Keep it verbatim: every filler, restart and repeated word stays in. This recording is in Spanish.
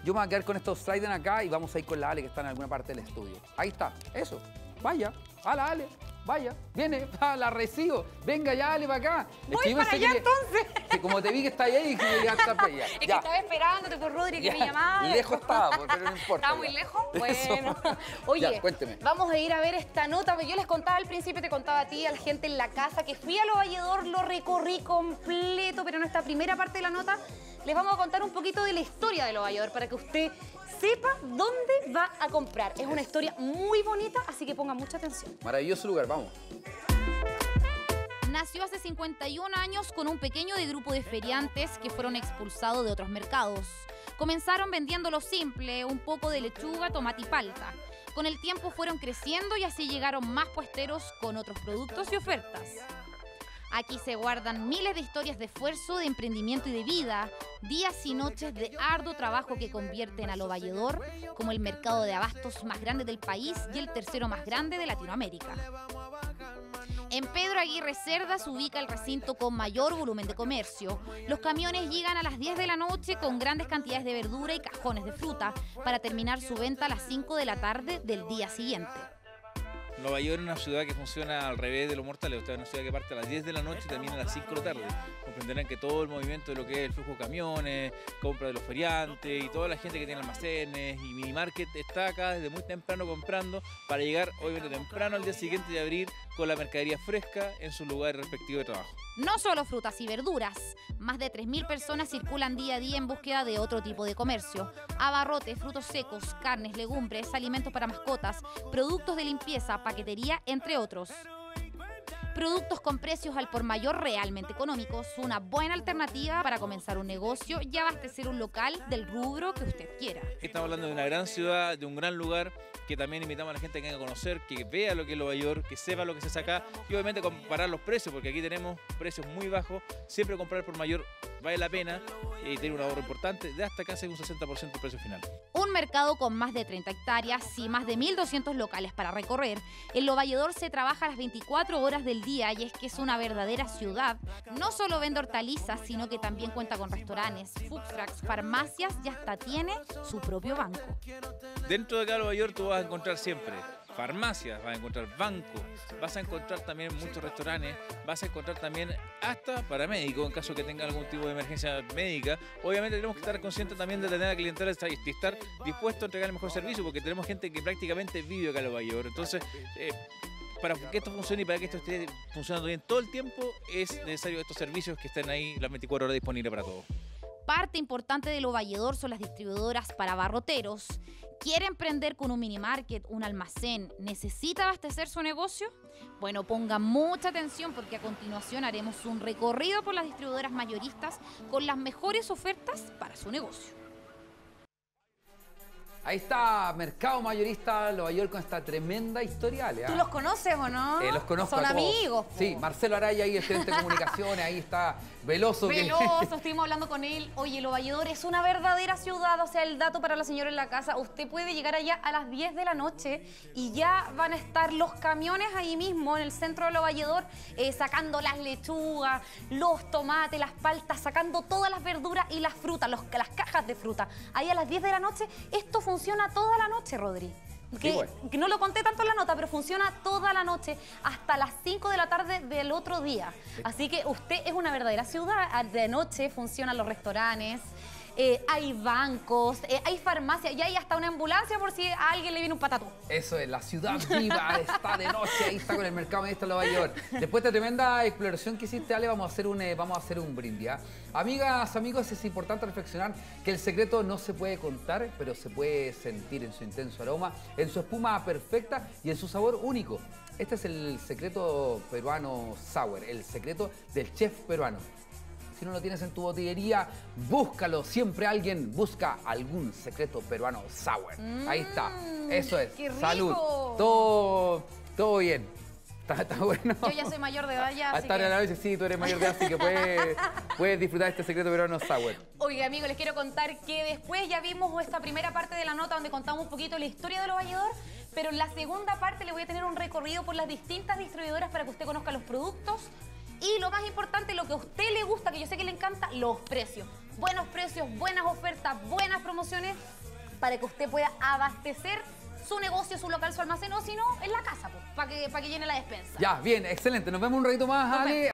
yo me voy a quedar con estos sliders acá y vamos a ir con la Ale que está en alguna parte del estudio. Ahí está, eso. Vaya, a la Ale, vaya, viene, ah, la recibo. Venga ya, Ale, para acá. Voy es que para allá, que, entonces. Que como te vi que está ahí, dije que ya está para allá. Es que ya. estaba esperándote por Rodri que ya. me llamaba. Lejos estaba, pero no importa. ¿Estaba muy lejos? Bueno. Oye, ya, cuénteme. Vamos a ir a ver esta nota. Yo les contaba al principio, te contaba a ti, a la gente en la casa, que fui a Lo Valledor, lo recorrí completo, pero en esta primera parte de la nota les vamos a contar un poquito de la historia de Lo Valledor para que usted sepa dónde va a comprar. Es una historia muy bonita, así que pongan mucha atención. Maravilloso lugar, vamos. Nació hace cincuenta y un años con un pequeño de grupo de feriantes que fueron expulsados de otros mercados. Comenzaron vendiendo lo simple, un poco de lechuga, tomate y palta. Con el tiempo fueron creciendo y así llegaron más puesteros con otros productos y ofertas. Aquí se guardan miles de historias de esfuerzo, de emprendimiento y de vida, días y noches de arduo trabajo que convierten a Lo Valledor como el mercado de abastos más grande del país y el tercero más grande de Latinoamérica. En Pedro Aguirre Cerda se ubica el recinto con mayor volumen de comercio. Los camiones llegan a las diez de la noche con grandes cantidades de verdura y cajones de fruta para terminar su venta a las cinco de la tarde del día siguiente. Lo Valledor es una ciudad que funciona al revés de los mortales. Usted es una ciudad que parte a las diez de la noche y termina a las cinco de la tarde. Comprenderán que todo el movimiento de lo que es el flujo de camiones, compra de los feriantes y toda la gente que tiene almacenes y mini market está acá desde muy temprano comprando para llegar obviamente temprano al día siguiente y abrir con la mercadería fresca en su lugar respectivo de trabajo. No solo frutas y verduras, más de tres mil personas circulan día a día en búsqueda de otro tipo de comercio. Abarrotes, frutos secos, carnes, legumbres, alimentos para mascotas, productos de limpieza, paquetería, entre otros. Productos con precios al por mayor realmente económicos, una buena alternativa para comenzar un negocio y abastecer un local del rubro que usted quiera. Estamos hablando de una gran ciudad, de un gran lugar, que también invitamos a la gente que venga a conocer, que vea lo que es Lo Valledor, que sepa lo que se hace acá y obviamente comparar los precios, porque aquí tenemos precios muy bajos. Siempre comprar por mayor vale la pena y tiene un ahorro importante de hasta casi un sesenta por ciento del precio final. Un mercado con más de treinta hectáreas y más de mil doscientos locales para recorrer. En Lo Valledor se trabaja las veinticuatro horas del día y es que es una verdadera ciudad. No solo vende hortalizas, sino que también cuenta con restaurantes, food trucks, farmacias y hasta tiene su propio banco. Dentro de acá Lo Valledor tú vas a encontrar siempre farmacias, vas a encontrar bancos, vas a encontrar también muchos restaurantes, vas a encontrar también hasta paramédicos en caso que tenga algún tipo de emergencia médica. Obviamente tenemos que estar conscientes también de tener a la clientela y estar dispuestos a entregar el mejor servicio porque tenemos gente que prácticamente vive acá en Lo Valledor. Entonces, eh, para que esto funcione y para que esto esté funcionando bien todo el tiempo, es necesario estos servicios que estén ahí las veinticuatro horas disponibles para todos. Parte importante de Lo Valledor son las distribuidoras para abarroteros. ¿Quiere emprender con un mini market, un almacén? ¿Necesita abastecer su negocio? Bueno, ponga mucha atención porque a continuación haremos un recorrido por las distribuidoras mayoristas con las mejores ofertas para su negocio. Ahí está, Mercado Mayorista Lo Valledor con esta tremenda historial. ¿eh? ¿Tú los conoces o no? Eh, los conozco. Son a todos. amigos. Po. Sí, Marcelo Araya, ahí el gerente de comunicaciones, ahí está Veloso. Veloso, que... estuvimos hablando con él. Oye, Lo Valledor es una verdadera ciudad, o sea, el dato para la señora en la casa, usted puede llegar allá a las diez de la noche y ya van a estar los camiones ahí mismo en el centro de Lo Valledor eh, sacando las lechugas, los tomates, las paltas, sacando todas las verduras y las frutas, los, las cajas de fruta. Ahí a las diez de la noche, esto funciona toda la noche, Rodri. Que, bueno. que no lo conté tanto en la nota, pero funciona toda la noche hasta las cinco de la tarde del otro día. Así que usted es una verdadera ciudad. De noche funcionan los restaurantes, eh, hay bancos, eh, hay farmacias y hay hasta una ambulancia por si a alguien le viene un patatú. Eso es, la ciudad viva está de noche, ahí está con el Mercado Mayorista Lo Valledor. Después de esta tremenda exploración que hiciste, Ale, vamos a hacer un, eh, vamos a hacer un brindis. ¿eh? Amigas, amigos, es importante reflexionar que el secreto no se puede contar, pero se puede sentir en su intenso aroma, en su espuma perfecta y en su sabor único. Este es el secreto peruano sour, el secreto del chef peruano. Si no lo tienes en tu botillería, búscalo. Siempre alguien busca algún secreto peruano sour. Mm, Ahí está. Eso es. ¡Qué rico! Salud. Todo, todo bien. Está, está bueno. Yo ya soy mayor de edad ya, así Hasta que... a la vez, sí, tú eres mayor de edad, así que puedes, puedes disfrutar de este secreto peruano sour. Oiga, amigos, les quiero contar que después ya vimos esta primera parte de la nota donde contamos un poquito la historia de Lo Valledor, pero en la segunda parte le voy a tener un recorrido por las distintas distribuidoras para que usted conozca los productos y lo más importante, lo que a usted le gusta, que yo sé que le encanta, los precios. Buenos precios, buenas ofertas, buenas promociones para que usted pueda abastecer su negocio, su local, su almacén, o si no, en la casa, pues, para que, para que llene la despensa. Ya, bien, excelente. Nos vemos un ratito más, Nos Ale. vemos.